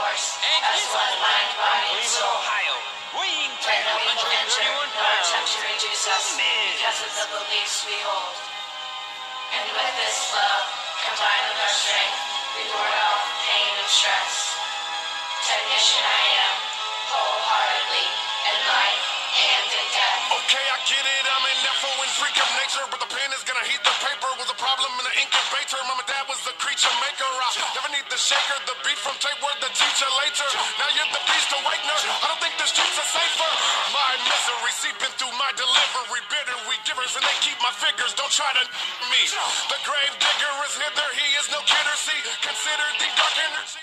force, And as he's one mind, body, and Cleveland, soul. Ohio, weighing Whether we will enter 131 or pounds. attempt to reduce us because of the beliefs we hold. And with this love, combined with our strength, we ward off pain and stress. Technician I am, wholeheartedly, in life and in death. Okay, I get it, I'm an Nephil and freak of nature, but the pen is gonna heat the paper. Was a problem in the incubator, mom and dad was the creature maker. I never need the shaker, the beat from tape word, the teacher later. Now you're the beast awakener, I don't think the streets are safer. My misery seeping through my delivery, bitter we givers, and they keep my figures, don't try to me. The grave digger is hither, he is no kidder, see, consider the dark energy.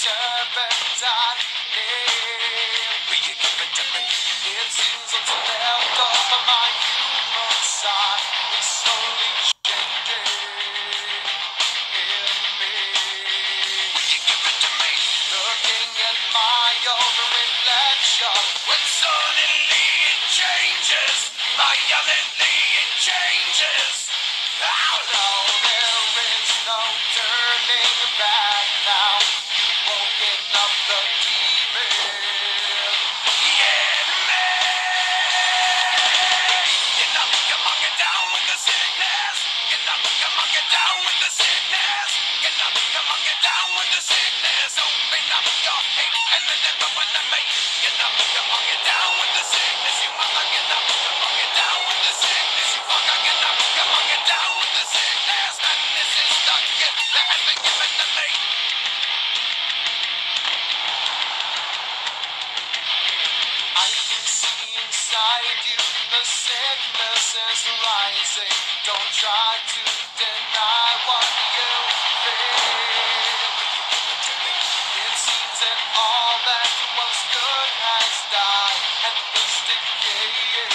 serpentine. Will you give it to me? It seems what's left of my human side is slowly changing in me. Will you give it to me? Looking at my own reflection, when suddenly it changes, violently it changes. Oh no, there is no turning back now. You've woken up the demon in me. Get up, come on, get down with the sickness. Get up, come on, get down with the sickness. Get up, come on, get down with the sickness. Open up your hate and let it run to me. Get up, come on, get down with the sickness. You mother, get up, come on, get down with the sickness. You fucker, get up, come on, get down with the sickness. And this is the gift that has been given to me. I can see inside you the sickness is rising. Don't try to deny what you feel. It seems that all that was good has died and is decaying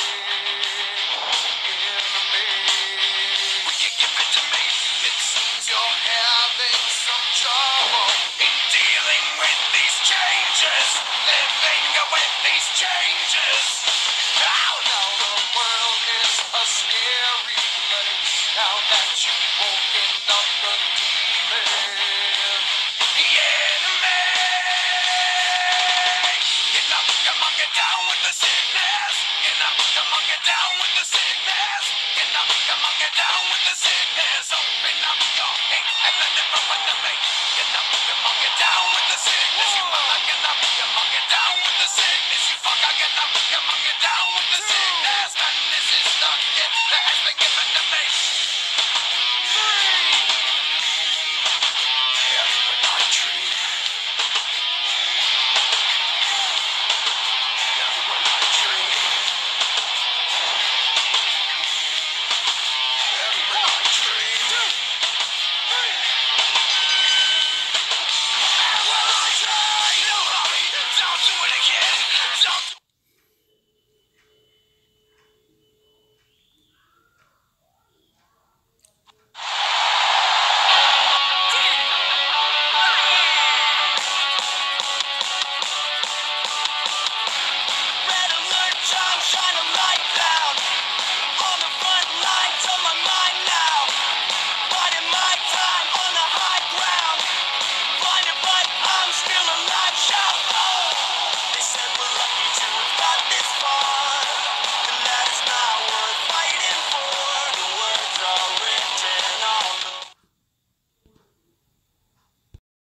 in me. Will you give it to me? It seems you're having some trouble in dealing with these changes, living with these changes. Oh no, the world is a scary place now that you've woken up the demon in me. Get up, come on, get down with the sickness. Get up, come on, get down with the sickness. Get up, come on, get down with the sickness. Open up your hate and let it run to me.